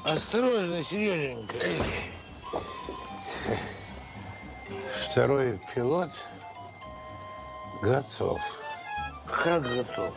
Осторожно, Сереженька. Второй пилот готов. Как готов?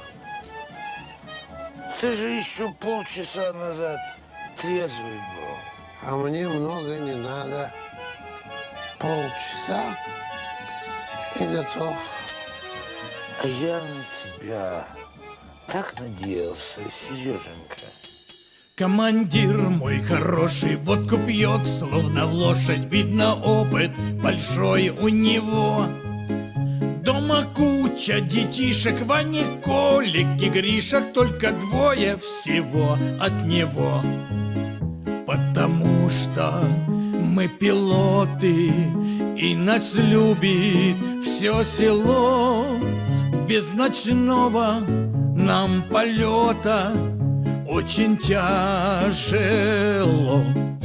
Ты же еще полчаса назад трезвый был. А мне много не надо. Полчаса и готов. А я на тебя так надеялся, Сереженька. Командир мой хороший водку пьет, словно лошадь, видно опыт большой у него. Дома куча детишек, Вани, Колик и Гришек, только двое всего от него. Потому что мы пилоты, и нас любит все село. Без ночного нам полета очень тяжело.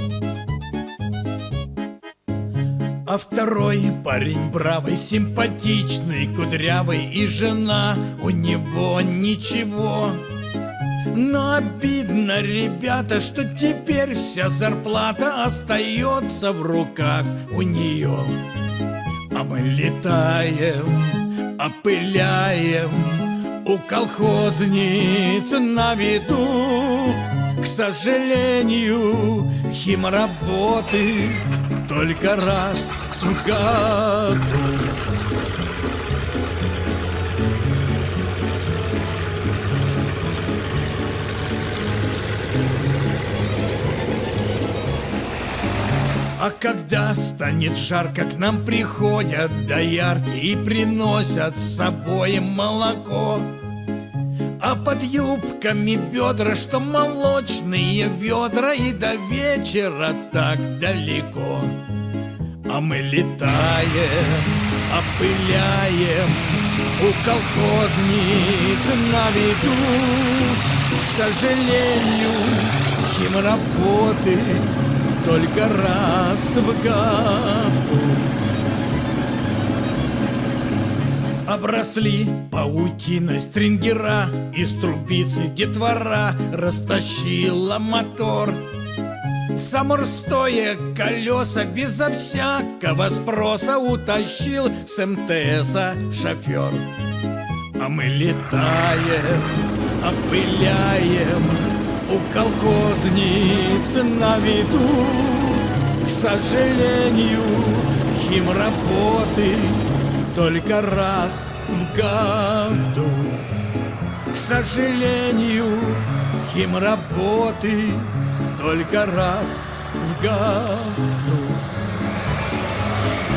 А второй парень бравый, симпатичный, кудрявый, и жена у него ничего. Но обидно, ребята, что теперь вся зарплата остается в руках у нее. А мы летаем, опыляем у колхозниц на виду. К сожалению, химработы только раз в году. А когда станет жарко, к нам приходят доярки и приносят с собой молоко. А под юбками бедра, что молочные ведра, и до вечера так далеко. А мы летаем, опыляем у колхозниц на виду. К сожалению, химработы только раз в году. Обросли паутиной стрингера, из трубицы детвора растащила мотор. Самурстоя колеса безо всякого спроса утащил с МТСа шофер. А мы летаем, опыляем у колхозниц на виду. К сожалению, химработы только раз в году. К сожалению, химработы только раз в году.